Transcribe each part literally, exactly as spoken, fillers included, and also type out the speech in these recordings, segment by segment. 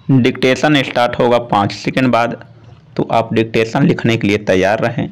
Dictation start होगा पाँच second बाद, तो आप डिक्टेशन लिखने के लिए तैयार रहें।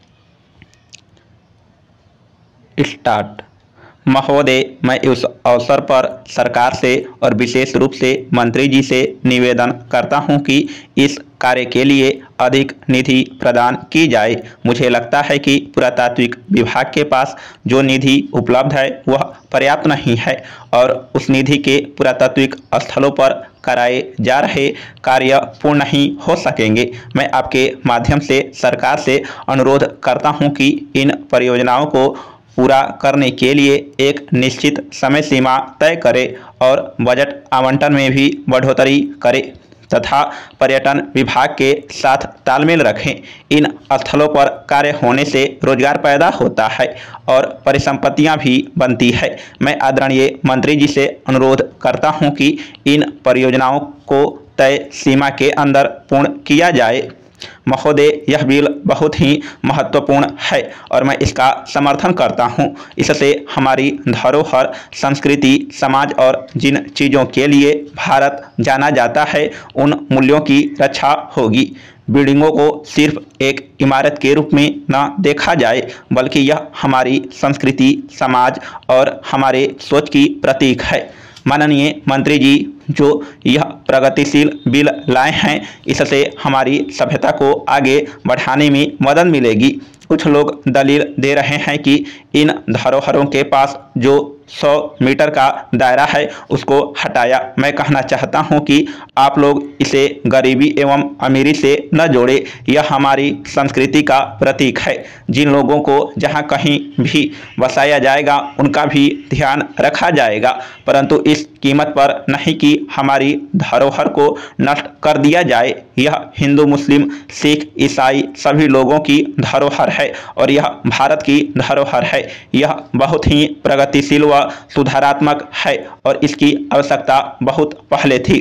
स्टार्ट। महोदय, मैं इस अवसर पर सरकार से और विशेष रूप से मंत्री जी से निवेदन करता हूं कि इस कार्य के लिए अधिक निधि प्रदान की जाए। मुझे लगता है कि पुरातात्विक विभाग के पास जो निधि उपलब्ध है वह पर्याप्त नहीं है और उस निधि के पुरातात्विक स्थलों पर कराए जा रहे कार्य पूर्ण नहीं हो सकेंगे। मैं आपके माध्यम से सरकार से अनुरोध करता हूं कि इन परियोजनाओं को पूरा करने के लिए एक निश्चित समय सीमा तय करे और बजट आवंटन में भी बढ़ोतरी करे तथा पर्यटन विभाग के साथ तालमेल रखें। इन स्थलों पर कार्य होने से रोजगार पैदा होता है और परिसंपत्तियां भी बनती है। मैं आदरणीय मंत्री जी से अनुरोध करता हूं कि इन परियोजनाओं को तय सीमा के अंदर पूर्ण किया जाए। महोदय, यह बिल बहुत ही महत्वपूर्ण है और मैं इसका समर्थन करता हूं। इससे हमारी धरोहर, संस्कृति, समाज और जिन चीज़ों के लिए भारत जाना जाता है उन मूल्यों की रक्षा होगी। बिल्डिंगों को सिर्फ एक इमारत के रूप में न देखा जाए, बल्कि यह हमारी संस्कृति, समाज और हमारे सोच की प्रतीक है। माननीय मंत्री जी, जो यह प्रगतिशील बिल लाए हैं, इससे हमारी सभ्यता को आगे बढ़ाने में मदद मिलेगी। कुछ लोग दलील दे रहे हैं कि इन धरोहरों के पास जो सौ मीटर का दायरा है उसको हटाया। मैं कहना चाहता हूं कि आप लोग इसे गरीबी एवं अमीरी से न जोड़े। यह हमारी संस्कृति का प्रतीक है। जिन लोगों को जहां कहीं भी बसाया जाएगा उनका भी ध्यान रखा जाएगा, परंतु इस कीमत पर नहीं कि हमारी धरोहर को नष्ट कर दिया जाए। यह हिंदू, मुस्लिम, सिख, ईसाई सभी लोगों की धरोहर है और यह भारत की धरोहर है। यह बहुत ही प्रगतिशील व सुधारात्मक है और इसकी आवश्यकता बहुत पहले थी।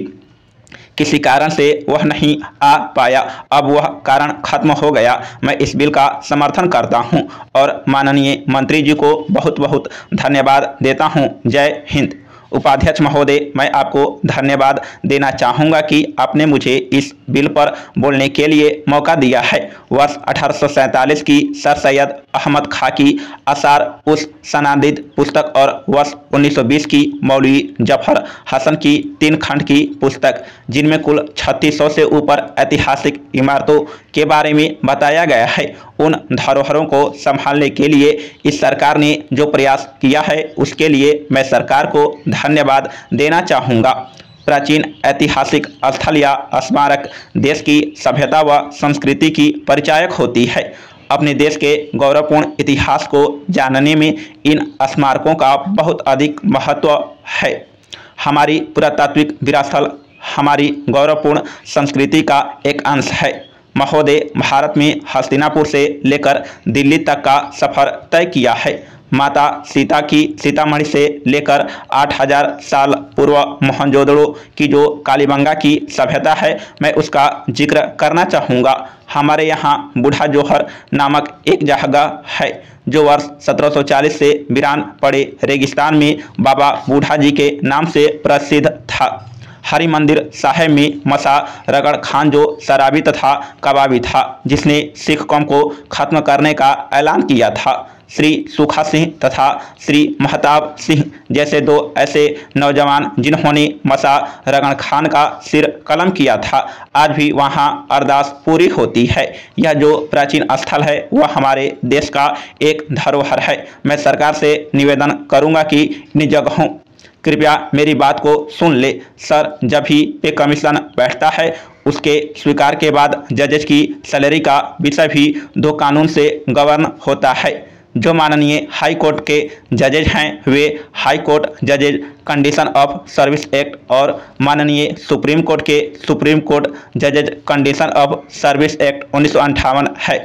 किसी कारण से वह नहीं आ पाया, अब वह कारण खत्म हो गया। मैं इस बिल का समर्थन करता हूं और माननीय मंत्री जी को बहुत बहुत धन्यवाद देता हूं। जय हिंद। उपाध्यक्ष महोदय, मैं आपको धन्यवाद देना चाहूँगा कि आपने मुझे इस बिल पर बोलने के लिए मौका दिया है। वर्ष अठारह सौ सैंतालीस की सर सैयद अहमद खां की आसार उस सनादित पुस्तक और वर्ष उन्नीस सौ बीस की मौलवी जफर हसन की तीन खंड की पुस्तक, जिनमें कुल छत्तीस सौ से ऊपर ऐतिहासिक इमारतों के बारे में बताया गया है, उन धरोहरों को संभालने के लिए इस सरकार ने जो प्रयास किया है उसके लिए मैं सरकार को धन्यवाद देना चाहूँगा। प्राचीन ऐतिहासिक स्थल या स्मारक देश की सभ्यता व संस्कृति की परिचायक होती है। अपने देश के गौरवपूर्ण इतिहास को जानने में इन स्मारकों का बहुत अधिक महत्व है। हमारी पुरातात्विक विरासत हमारी गौरवपूर्ण संस्कृति का एक अंश है। महोदय, भारत में हस्तिनापुर से लेकर दिल्ली तक का सफ़र तय किया है। माता सीता की सीतामढ़ी से लेकर आठ हजार साल पूर्व मोहनजोदड़ो की जो कालीबंगा की सभ्यता है, मैं उसका जिक्र करना चाहूँगा। हमारे यहाँ बूढ़ा जोहर नामक एक जगह है जो वर्ष सत्रह सौ चालीस से वीरान पड़े रेगिस्तान में बाबा बूढ़ा जी के नाम से प्रसिद्ध था। हरि मंदिर साहिब में मसा रगड़ खान जो शराबी तथा कबाबी था, जिसने सिख कौम को खत्म करने का ऐलान किया था। श्री सुखा सिंह तथा श्री महताब सिंह जैसे दो ऐसे नौजवान जिन्होंने मसा रगड़ खान का सिर कलम किया था, आज भी वहां अरदास पूरी होती है। यह जो प्राचीन स्थल है वह हमारे देश का एक धरोहर है। मैं सरकार से निवेदन करूंगा कि इन जगहों कृपया मेरी बात को सुन ले। सर, जब भी पे कमीशन बैठता है उसके स्वीकार के बाद जजेज की सैलरी का विषय भी दो कानून से गवर्न होता है। जो माननीय हाई कोर्ट के जजेज हैं वे हाई कोर्ट जजेज कंडीशन ऑफ सर्विस एक्ट और माननीय सुप्रीम कोर्ट के सुप्रीम कोर्ट जजेज कंडीशन ऑफ सर्विस एक्ट उन्नीस सौ अंठावन है।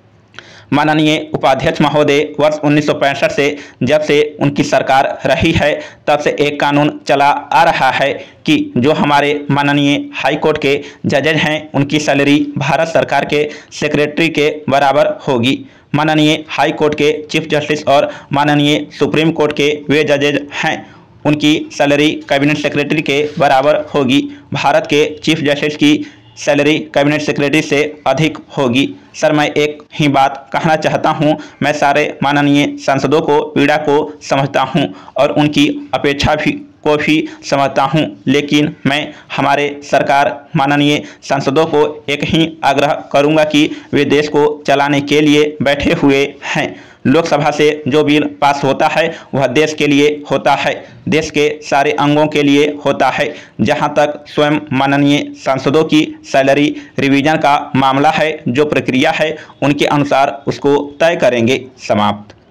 माननीय उपाध्यक्ष महोदय, वर्ष उन्नीस सौ पैंसठ से जब से उनकी सरकार रही है तब से एक कानून चला आ रहा है कि जो हमारे माननीय हाई कोर्ट के जजेज हैं उनकी सैलरी भारत सरकार के सेक्रेटरी के बराबर होगी। माननीय हाई कोर्ट के चीफ जस्टिस और माननीय सुप्रीम कोर्ट के वे जजेज हैं उनकी सैलरी कैबिनेट सेक्रेटरी के बराबर होगी। भारत के चीफ जस्टिस की सैलरी कैबिनेट सेक्रेटरी से अधिक होगी। सर, मैं एक ही बात कहना चाहता हूं, मैं सारे माननीय सांसदों को पीड़ा को समझता हूं और उनकी अपेक्षा भी को भी समझता हूं, लेकिन मैं हमारे सरकार माननीय सांसदों को एक ही आग्रह करूंगा कि वे देश को चलाने के लिए बैठे हुए हैं। लोकसभा से जो बिल पास होता है वह देश के लिए होता है, देश के सारे अंगों के लिए होता है। जहां तक स्वयं माननीय सांसदों की सैलरी रिवीजन का मामला है, जो प्रक्रिया है उनके अनुसार उसको तय करेंगे। समाप्त।